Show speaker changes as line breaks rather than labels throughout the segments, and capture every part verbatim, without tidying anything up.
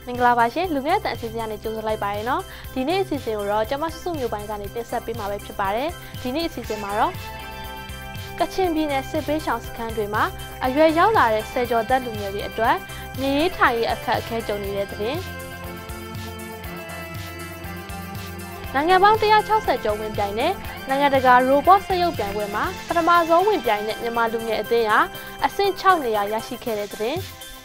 မင်္ဂလာပါရှင်လူငယ်တဲ့အစီအစဉ်ကနေကြိုဆိုလိုက်ပါရနော်ဒီနေ့အစီအစဉ်ကိုတော့ကျွန်မစုစုမျိုးပိုင်းကနေတင်ဆက်ပေးမှာပဲဖြစ်ပါတယ်ဒီနေ့အစီအစဉ်မှာတော့ကချင်ပြည်နယ်စစ်ပေးရှောင်စခန်းတွေမှာအရွယ်ရောက်လာတဲ့ဆယ်ကျော်သက်လူငယ်တွေအတွက်နေရေးထိုင်ရေးအခက်အခဲကြုံနေတဲ့တဲ့နိုင်ငံပေါင်းone hundred sixtyကျော်ဝင်ပြိုင်တဲ့နိုင်ငံတကာ robot စက်ရုပ်ပြိုင်ပွဲမှာပထမဆုံးဝင်ပြိုင်တဲ့မြန်မာလူငယ်အသင်းဟာအဆင့်sixနေရာရရှိခဲ့တဲ့တဲ့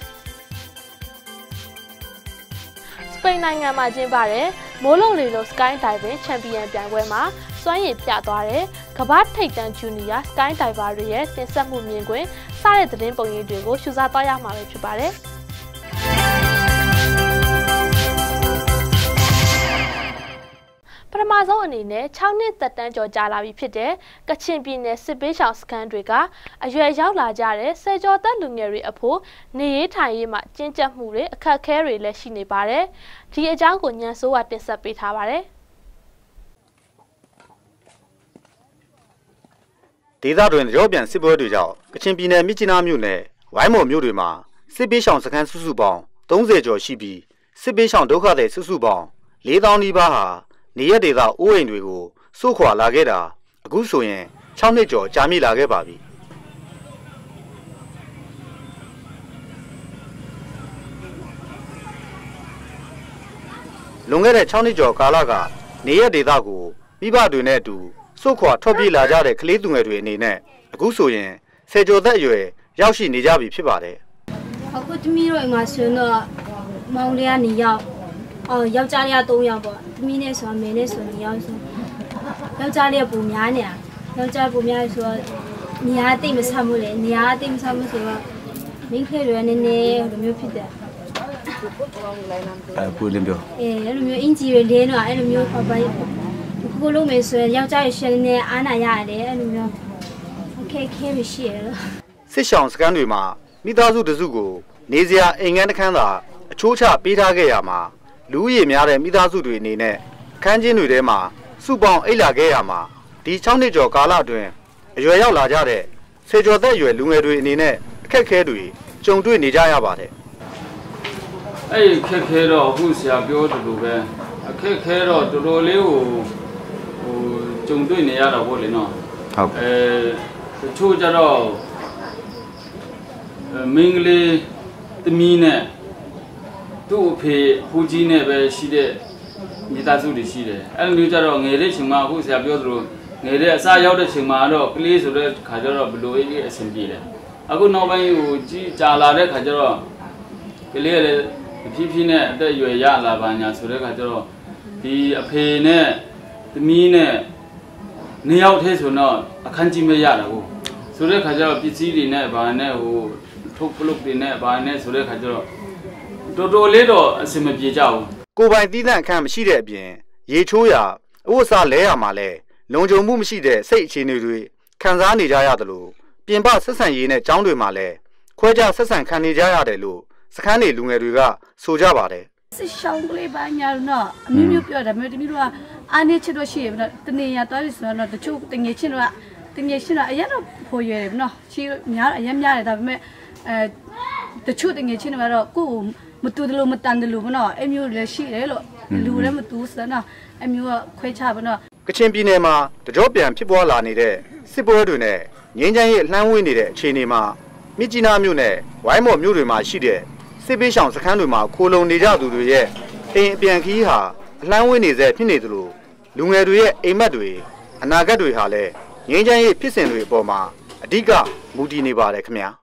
စပိန်နိုင်ငံမှာကျင်းပတဲ့မိုးလုံလေလုံ Sky Diving Champion ပြိုင်ပွဲမှာစွမ်းရည်ပြသွားတဲ့ကမ္ဘာထိပ်တန်း Junior Sky Diver တွေရဲ့တင်ဆက်မှုမြင်ကွင်းစတဲ့သတင်းပုံရိပ်တွေကိုရှုစားသွားရမှာပဲဖြစ်ပါတယ်ပထမဆုံးအနေနဲ့sixနှစ်သက်တမ်းကျော်ကြာလာပြီဖြစ်တဲ့ကချင်ပြည်နယ်စစ်ပေးရှောင်စခန်းတွေကအရွယ်ရောက်လာကြတဲ့ဆယ်ကျော်သက်လူငယ်တွေအဖို့နေရေးထိုင်ရေးမှာကျဉ်ကျပ်မှုတွေအခက်အခဲတွေလည်းရှိနေပါတယ်။ဒီအကြောင်းကိုညံစိုးကတင်ဆက်ပေးထားပါတယ်။
ဒေသတွင်ရောပြန်စစ်ပွဲတွေကြောင့်ကချင်ပြည်နယ်မြစ်ကြီးနားမြို့နယ်ဝိုင်းမော်မြို့တွေမှာစစ်ပေးရှောင်စခန်းစုစုပေါင်းthirtyကျော်ရှိပြီးစစ်ပေးရှောင်ဒုက္ခသည်စုစုပေါင်းfour thousandနီးပါးဟာနေရဒေသအိုးအိမ်တွေကိုစိုးခွာလာခဲ့တာအခုဆိုရင်sixနှစ်ကျော်ကြာမြင့်လာခဲ့ပါပြီလွန်ခဲ့တဲ့sixနှစ်ကျော်ကာလကနေရဒေသကိုမိဘတွေနဲ့အတူစိုးခွာထွက်ပြေးလာကြတဲ့ကလေးသူငယ်တွေအနေနဲ့အခုဆိုရင်ဆယ်ကျော်သက်အရွယ်ရောက်ရှိနေကြပြီဖြစ်ပါတယ်
အခုတမီးတို့အိမ်မှာဆိုတော့မောင်လေးကနေရောက်အော်ယောက်ျားလေးကthreeယောက်ပေါ့တမီးနဲ့ဆိုမင်းနဲ့ဆိုtwoယောက်ဆိုယောက်ျားလေးကပုံများနေတာယောက်ျားပုံများဆိုတော့နေရာတိတ်မဆက်မှုလေနေရာတိတ်မဆက်မှုဆိုတော့မင်းခဲတွေနည်းနည်းလိုမျိုးဖြစ်တယ်
အဲပူလင်းပြော
အေးအဲ့လိုမျိုးအင်ဂျီတွေလင်းတော့အဲ့လိုမျိုးပပခုလုံးမယ်ဆိုရင်ယောက်ျားရရှင်နေအားနာရတယ်အဲ့လိုမျိုးโอเคခဲမရှိရလို့
စစ်ရှောင်းစခန်းတွေမှာမိသားစုတစုကိုနေစရာအိမ်ငန်းတစ်ခန်းသာအချိုးချပေးထားခဲ့ရမှာလူဦးရေများတဲ့မိသားစုတွေအနေနဲ့အခန်းချင်းတွေထဲမှာစုပေါင်းအိတ်လာခဲ့ရမှာဒီsixနှစ်ကျော်ကာလအတွင်းအရွယ်ရောက်လာကြတဲ့ဆယ်ကျော်သက်အရွယ်လူငယ်တွေအနေနဲ့အခက်အခဲတွေကြုံတွေ့နေကြရပါတယ်
အဲ့ဒီအခက်အခဲတော့အခုဆရာပြောသလိုပဲအခက်အခဲတော့တော်တော်လေးကိုဟိုကြုံတွေ့နေရတာပေါ့လေနော်
ဟုတ်
အဲတချို့ကြတော့မင်းကလေးသမီးနဲ့သူ့အဖေဟိုကြီးနဲ့ပဲရှိတဲ့မိသားစုတွေရှိတယ်အဲ့လိုမျိုးကြတော့ငယ်တဲ့ချိန်မှာအခုဆရာပြောသလိုငယ်တဲ့အစရောက်တဲ့ချိန်မှာတော့ကလေးဆိုတဲ့ခါကျတော့ဘလို့အေးအေးအဆင်ပြေတယ်အခုနောက်ပိုင်းဟိုကြီးကြာလာတဲ့ခါကျတော့ကလေးကလည်းဖြည်းဖြည်းနဲ့အသက်အရွယ်ရလာပါညာဆိုတဲ့ခါကျတော့ဒီအဖေနဲ့သမီးနဲ့နှစ်ယောက်ထဲဆိုတော့အခန်းကြီးမရတာကိုဆိုတဲ့ခါကျတော့ပစ္စည်းတွေနဲ့ဗာနဲ့ဟိုထုတ်ပလုတ်တွေနဲ့ဗာနဲ့ဆိုတဲ့ခါကျတော့တော်တော်လေးတော့အဆင်မပြေကြဘူး
ကိုပိုင်သီးသန့်အခန်းမရှိတဲ့အပြင်ရေချိုးရာအဝတ်အစားလဲရမှာလဲလုံခြုံမှုမရှိတဲ့စိတ်အခြေအနေတွေခံစားနေကြရသလိုပြင်ပဆက်ဆံရေးနဲ့ကျောင်းတွေမှာလဲခွဲခြားဆက်ဆံခံနေကြရတယ်လို့စခန်းနေလူငယ်တွေကဆိုကြပါတယ်
စစ်ရှောင်းကလေးပါညာတော့အမျိုးမျိုးပြောတယ်မြေတမီးတို့ကအားနေချစ်တော့ရှိရပြီတော့တနေရသွားပြီဆိုတော့တချို့တငယ်ချင်းတို့ကတငယ်ချင်းတော့အရင်တော့ဖိုးရွယ်တယ်နော်ချီများအရင်များတယ်ဒါပေမဲ့အဲတချို့တငယ်ချင်းတွေကတော့ကိုယ်မတူတယ်လို့မတန်တယ်လို့ဘနော်အမျိုးလည်းရှိတယ်လို့လူလည်းမတူစနော်အမျိုးကခွဲခြားဘနော်
ကချင်ပြည်နယ်မှာတကြောပြန်ဖြစ်ပွားလာနေတဲ့စစ်ပွဲတွေနဲ့ငင်းချမ်းရေးလှမ်းဝင်းနေတဲ့အခြေအနေမှာမြစ်ကြီးနားမြို့နဲ့ဝိုင်းမော်မြို့တွေမှာရှိတဲ့စစ်ပေးရှောင်စခန်းတွေမှာခိုလုံနေကြသူတွေရဲ့အိမ်အပြန်ခီးဟာအလှမ်းဝင်းနေစေဖြစ်နေသလိုလူငယ်တွေရဲ့အိမ်မက်တွေအနာဂတ်တွေဟာလည်းငင်းချမ်းရေးဖြစ်စဉ်တွေအပေါ်မှာအဓိကမူတည်နေပါတယ်ခင်ဗျာ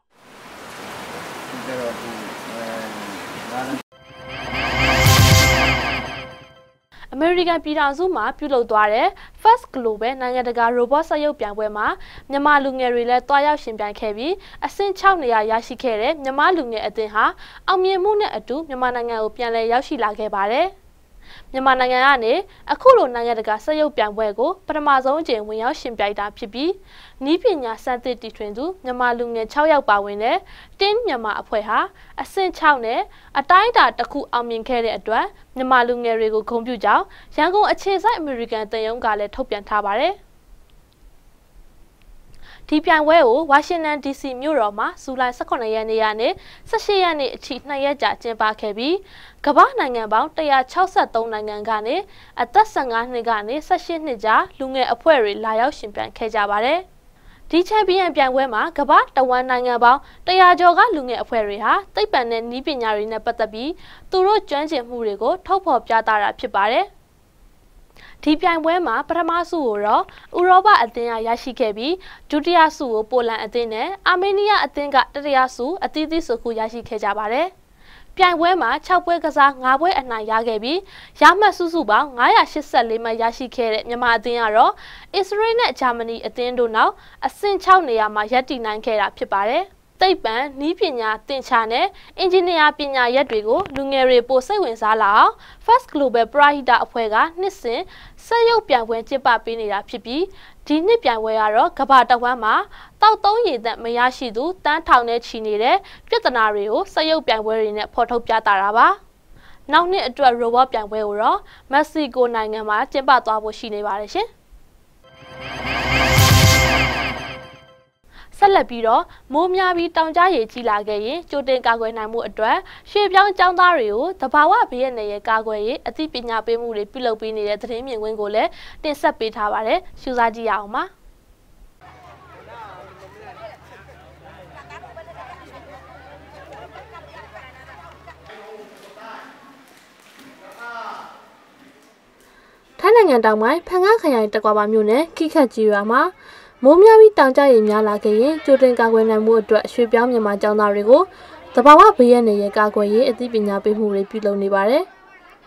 အမေရိကန်ပြည်ထောင်စုမှာပြုလုပ်သွားတဲ့ First Global နိုင်ငံတကာ robot စက်ရုပ်ပြိုင်ပွဲမှာမြန်မာလူငယ်တွေလည်းတွားရောက်ရှင်ပြိုင်ခဲ့ပြီးအဆင့်sixနေရာရရှိခဲ့တဲ့မြန်မာလူငယ်အသင်းဟာအောင်မြင်မှုနဲ့အတူမြန်မာနိုင်ငံကိုပြန်လည်ရောက်ရှိလာခဲ့ပါတယ်။မြန်မာနိုင်ငံကနေအခုလိုနိုင်ငံတကာစက်ရုပ်ပြိုင်ပွဲကိုပထမဆုံးအကြိမ်ဝင်ရောက်ရှင်ပြိုင်တာဖြစ်ပြီးနည်းပညာစမ်းသစ်တီထွင်သူမြန်မာလူငယ်sixယောက်ပါဝင်တဲ့ Team မြန်မာအဖွဲ့ဟာအဆင့်sixနဲ့အတိုင်းအတာတစ်ခုအောင်မြင်ခဲ့တဲ့အတွက်မြန်မာလူငယ်တွေကိုဂုဏ်ပြုကြောင်းရန်ကုန်အခြေစိုက်အမေရိကန်တန်ယုံကလည်းထုတ်ပြန်ထားပါတယ်။ဒီပြိုင်ပွဲကိုဝါရှင်တန် ဒီ စီ မြို့တော်မှာဇူလိုင် ၁၇ ရက်နေ့ကနေ ၁၈ ရက်နေ့အထိနှစ်ရက်ကြာကျင်းပခဲ့ပြီးကမ္ဘာနိုင်ငံပေါင်း ၁၆၃ နိုင်ငံကနေအသက် ၁၅ နှစ်ကနေ ၁၈ နှစ်ကြားလူငယ်အဖွဲ့တွေလာရောက်ရှင်ပြိုင်ခဲ့ကြပါတယ်။ဒီချန်ပီယံပြိုင်ပွဲမှာကမ္ဘာတဝန်းနိုင်ငံပေါင်း၁၀၀ကျော်ကလူငယ်အဖွဲ့တွေဟာသိပ္ပံနဲ့နည်းပညာတွေနဲ့ပတ်သက်ပြီးသူတို့ကျွမ်းကျင်မှုတွေကိုထုတ်ဖော်ပြသတာဖြစ်ပါတယ်။ဒီပြိုင်ပွဲမှာပထမဆုကိုတော့ဥရောပအသင်းကရရှိခဲ့ပြီးဒုတိယဆုကိုပိုလန်အသင်းနဲ့အာမေးနီးယားအသင်းကတတိယဆုအသီးသီးဆုခုရရှိခဲ့ကြပါတယ်။ပြိုင်ပွဲမှာ၆ပွဲကစား၅ပွဲအနိုင်ရခဲ့ပြီးရမှတ်စုစုပေါင်း၅၈၄မှတ်ရရှိခဲ့တဲ့မြန်မာအသင်းကတော့အစ္စရေးနဲ့ဂျာမနီအသင်းတို့နောက်အဆင့်၆နေရာမှာရပ်တည်နိုင်ခဲ့တာဖြစ်ပါတယ်။သိပ္ပံနည်းပညာသင်္ချာနဲ့အင်ဂျင်နီယာပညာရပ်တွေကိုလူငယ်တွေပိုစိတ်ဝင်စားလာအောင် First Global ပရဟိတအဖွဲ့ကနှစ်စဉ်စက်ရုပ်ပြိုင်ပွဲကျင်းပပေးနေတာဖြစ်ပြီးဒီနှစ်ပြိုင်ပွဲကတော့ကမ္ဘာတဝန်းမှာတောက်သုံးရည်သက်မရရှိသူတန်းထောင်နဲ့ချီနေတဲ့ပြဿနာတွေကိုစက်ရုပ်ပြိုင်ပွဲတွေနဲ့ဖော်ထုတ်ပြသတာပါ။နောက်နှစ်အတွက် robot ပြိုင်ပွဲကိုတော့မက္ကဆီကိုနိုင်ငံမှာကျင်းပသွားဖို့ရှိနေပါတယ်ရှင်။ဆက်လက်ပြီးတော့မိုးများပြီးတောင်ကြားရေကြီးလာခဲ့ရင်ကြိုတင်ကာကွယ်နိုင်မှုအတွက်ရွှေပြောင်းကျောင်းသားတွေကိုတဘာဝဘေးရန်ရဲ့ကာကွယ်ရေးအသိပညာပေးမှုတွေပြုလုပ်ပေးနေတဲ့သတင်းမြင်ကွင်းကိုလည်းတင်ဆက်ပေးထားပါတယ်။ရှုစားကြည့်ရအောင်ပါ။ထိုင်းနိုင်ငံတောင်ပိုင်းဖန်ငါခရိုင်တကွာပါမြို့နယ်ခိခတ်ကြီးရွာမှာမိုးများပြီးတောင်ကျရေများလာခဲ့ရင်ကြိုတင်ကာကွယ်နိုင်မှုအတွက်ရွှေပြောင်းမြန်မာကျောင်းသားတွေကိုတဘာဝဘေးရန်ရဲ့ကာကွယ်ရေးအသိပညာပေးမှုတွေပြုလုပ်နေပါတယ်။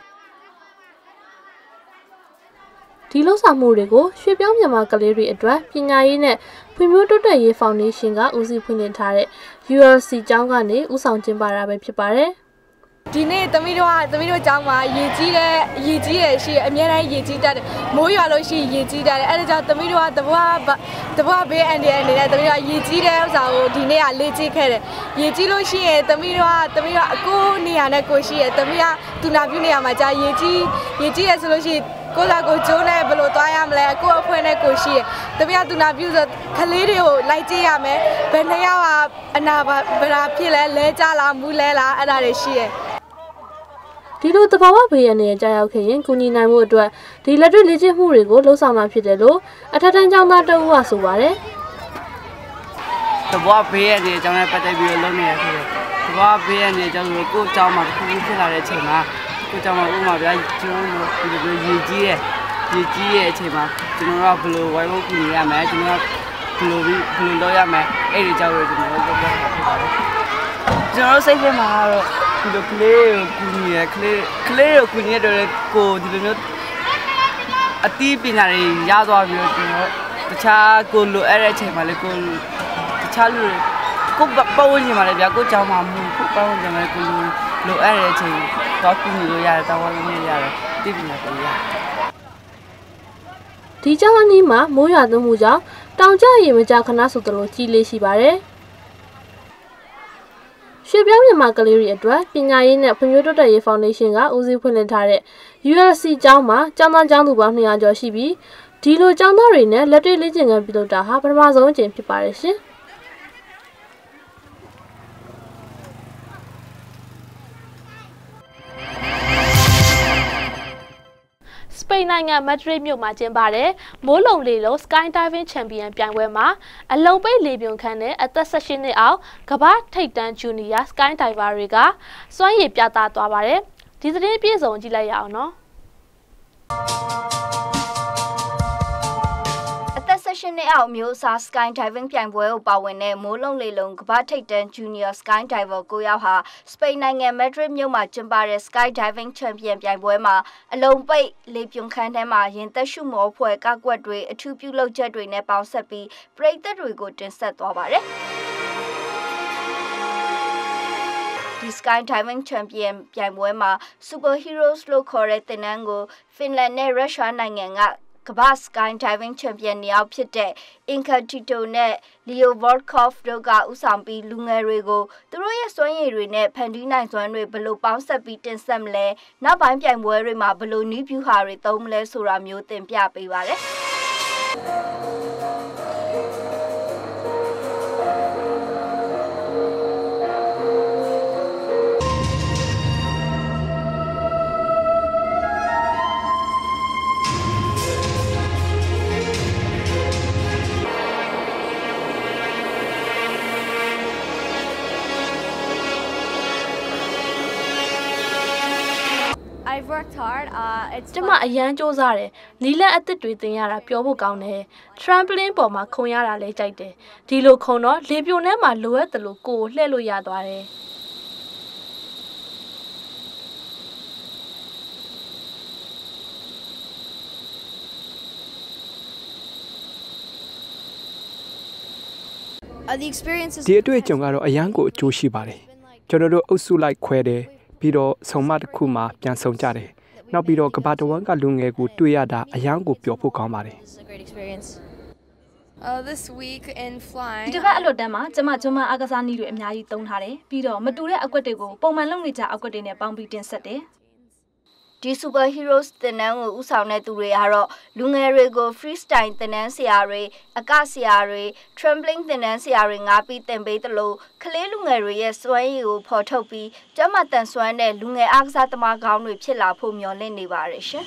ဒီလှုပ်ဆောင်မှုတွေကိုရွှေပြောင်းမြန်မာကလေးတွေအတွက်ပညာရေးနဲ့ဖွံ့ဖြိုးတိုးတက်ရေးဖောင်ဒေးရှင်းကဦးစီးဖွင့်လှစ်ထားတဲ့ ယူ အယ် စီ ကျောင်းကနေဦးဆောင်ကျင်းပတာပဲဖြစ်ပါတယ်။
ဒီနေ့သမီးတို့ကသမီးတို့ကျောင်းမှာရေကြီးတဲ့ရေကြီးတယ်ရှိအများတိုင်းရေကြီးတတ်တယ်မိုးရွာလို့ရှိရင်ရေကြီးတတ်တယ်အဲဒါကြောင့်သမီးတို့ကတဘွားတဘွားဘေးအန်ဒီအနေနဲ့သမီးတို့ကရေကြီးတဲ့ဥစ္စာကိုဒီနေ့ကလေ့ကျင့်ခဲ့တယ်ရေကြီးလို့ရှိရင်သမီးတို့ကသမီးတို့အကိုနေရာနဲ့ကိုရှိရသမီးကတူနာပြူနေရာမှာကြာရေကြီးရေကြီးရဆိုလို့ရှိရင်ကိုလာကိုကျိုးနဲ့ဘယ်လိုသွားရမလဲအကိုအဖွဲနဲ့ကိုရှိရတမီးကတူနာပြူဆိုခလေးတွေကိုလိုက်ကြည့်ရမယ်ဘယ်နှစ်ယောက်ကအနာဘာဗရာဖြစ်လဲလဲကြလားမူးလဲလားအဲ့ဒါတွေရှိရ
ဒီလိုတဘာဝဘေးရန်ရဲ့ကြားရောက်ခဲ့ရင်ကုညီနိုင်မှုအတွက်ဒီလက်တွေ့လေ့ကျင့်မှုတွေကိုလှုပ်ဆောင်မှာဖြစ်တယ်လို့အထက်တန်းကျောင်းသားတဦးကဆိုပါတယ်
တဘာဝဘေးရန်ရဲ့ကျောင်းနဲ့ပတ်သက်ပြီးလုပ်နေရဖြစ်တယ်တဘာဝဘေးရန်ရဲ့ကျောင်းကိုကိုကျောင်းမှာတစ်ခုခုဖြစ်လာတဲ့အချိန်မှာကိုကျောင်းမှာဥမာဗျာကျွန်တော်တို့ဒီလိုရေကြီးရဲ့ရေကြီးရဲ့အချိန်မှာကျွန်တော်တို့ကဘယ်လိုဝိုင်းဝန်းကူညီရမလဲကျွန်တော်ဘယ်လိုဘယ်လိုလုပ်ရမလဲအဲ့ဒီကျောင်းကိုကျွန်တော်တို့ပြောပြတာဖြစ်ပါတယ်ကျွန်တော်တို့စိတ်ထဲမှာတော့ဒီလိုကလေးကိုကူညီရကလေးကလေးကိုကူညီရတော့ကိုဒီလိုမျိုးအတိပညာတွေရသွားပြီးတော့ကျွန်တော်တခြားကိုလိုအဲ့တဲ့အချိန်မှာလေကိုတခြားလူကိုပတ်ဝန်းကျင်မှာလေဗျာကိုကြောင်းမှာမှုကိုပတ်ဝန်းကျင်မှာကိုလိုလိုအဲ့တဲ့အချိန်တော့ကူညီလို့ရတယ်တောင်းလို့ရတယ်တိပညာတွေရ
ဒီကျောင်းအနီးမှာမိုးရွာသွန်းမှုကြောင့်တောင်ကျရေမကြခဏဆိုသလိုကြီးလေးရှိပါတယ်ရွှေပြောင်းမြန်မာကလေးတွေအတွက်ပညာရေးနဲ့ဖွံ့ဖြိုးတိုးတက်ရေးဖောင်ဒေးရှင်းကဦးစီးဖွင့်လှစ်ထားတဲ့ ယူ အယ် စီ ကျောင်းမှာကျောင်းသားကျောင်းသူပေါင်း၂၀၀ကျော်ရှိပြီးဒီလိုကျောင်းသားတွေနဲ့လက်တွေ့လေ့ကျင့်ခန်းပြုလုပ်တာဟာပထမဆုံးအကြိမ်ဖြစ်ပါတယ်ရှင်။စပိန်နိုင်ငံမက်ဒရစ်မြို့မှာကျင်းပတဲ့မိုးလုံလေလုံ Sky Diving Champion ပြိုင်ပွဲမှာအလုံးပိတ်လေပြွန်ခန်းနဲ့အသက်၁၈နှစ်အောက်ကမ္ဘာထိပ်တန်းဂျူနီယာ Sky Diver တွေကစွမ်းရည်ပြသသွားပါတယ်။ဒီသတင်းပြည့်စုံကြည့်လိုက်ရအောင်နော်။
အသက်၁၈နှစ်အောက်မျိုးစား Sky Diving ပြိုင်ပွဲကိုပါဝင်တဲ့မိုးလုံလေလုံကမ္ဘာထိပ်တန်း Junior Sky Diver ကိုယောက်ဟာစပိန်နိုင်ငံမက်ဒရစ်မြို့မှာကျင်းပတဲ့ Sky Diving Champion ပြိုင်ပွဲမှာအလုံးပိတ်လေပြွန်ခန်းထဲမှာရင်သက်ရှုမောဖွဲ့ကကွက်တွေအထူးပြုလုပ်ချက်တွေနဲ့ပေါင်းဆက်ပြီးပရိသတ်တွေကိုတင်ဆက်သွားပါတယ်။ဒီ Sky Diving Champion ပြိုင်ပွဲမှာ Super Heroes လို့ခေါ်တဲ့သင်တန်းကိုဖင်လန်နဲ့ရုရှားနိုင်ငံကကမ္ဘာ Sky Diving Champion နှစ်ယောက်ဖြစ်တဲ့ Inka Tito နဲ့ Leo Volkov တို့ကဦးဆောင်ပြီးလူငယ်တွေကိုသူတို့ရဲ့စွမ်းရည်တွေနဲ့ဖန်တီးနိုင်စွမ်းတွေဘယ်လိုပေါင်းဆက်ပြီးတင်ဆက်မလဲနောက်ပိုင်းပြိုင်ပွဲတွေမှာဘယ်လိုနည်းဗျူဟာတွေသုံးမလဲဆိုတာမျိုးသင်ပြပေးပါတယ်။
I've worked hard. Uh, it's
ကျမအရန်စူးစမ်းတယ်။နီလန်အသစ်တွေတင်ရတာပြောဖို့ကောင်းတယ်။ trampoline ပေါ်မှာခုံရတာလည်းကြိုက်တယ်။ဒီလိုခုံတော့လေပြိုထဲမှာလိုအပ်တယ်လို့ကိုယ်လှည့်လို့ရသွားတယ်။
Uh, the experiences
ဒီအတွေ့အကြုံကတော့အရန်ကိုအကျိုးရှိပါတယ်ကျွန်တော်တို့အုပ်စုလိုက်ခွဲတယ်ပြီးတော့ဆုံမတစ်ခုမှပြန်ဆုံကြတယ်နောက်ပြီးတော့ကဘာတဝမ်းကလူငယ်ကိုတွေ့ရတာအရန်ကိုပျော်ဖို့ကောင်းပါတယ်
Uh, this week in flying
ဒီတစ်ပတ်အလွတ်တန်းမှာကျမကျွန်မအားကစားနည်းတွေအများကြီးသုံးထားတယ်ပြီးတော့မတူတဲ့အကွက်တွေကိုပုံမှန်လုပ်နေကြအကွက်တွေနဲ့ပေါင်းပြီးတင်ဆက်တယ်
ဒီ super heroes တင်နန်းကိုဥဆောင်တဲ့သူတွေကတော့လူငယ်တွေကို freestyle တင်နန်းဆရာတွေအကဆရာတွေ trembling တင်နန်းဆရာတွေငါပြီးတင်ပေးသလိုကလေးလူငယ်တွေရဲ့စွမ်းရည်ကိုဖော်ထုတ်ပြီးကျမတန်ဆွမ်းတဲ့လူငယ်အားကစားသမားကောင်းတွေဖြစ်လာဖို့မျှော်လင့်နေပါရရှင်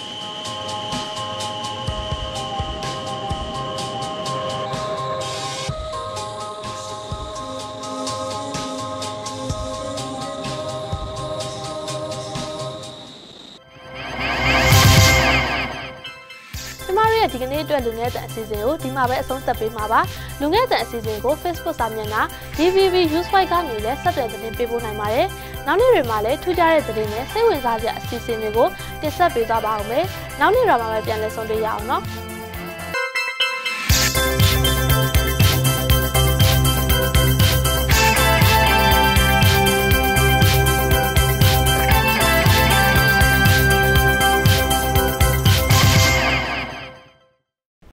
ဒီကနေ့အတွက်လူငယ်တဲ့အစီအစဉ်ကိုဒီမှာပဲအဆုံးသတ်ပေးမှာပါလူငယ်တဲ့အစီအစဉ်ကို Facebook စာမျက်နှာ D V V Newsfight ကနေလည်းဆက်သွယ်သတင်းပေးပို့နိုင်ပါတယ်နောက်နေ့တွေမှာလည်းထူးခြားတဲ့သတင်းနဲ့စိတ်ဝင်စားစရာအစီအစဉ်တွေကိုတင်ဆက်ပေးသွားပါဦးမယ်နောက်နေ့တော့မှပဲပြန်လည်ဆုံတွေ့ရအောင်နော်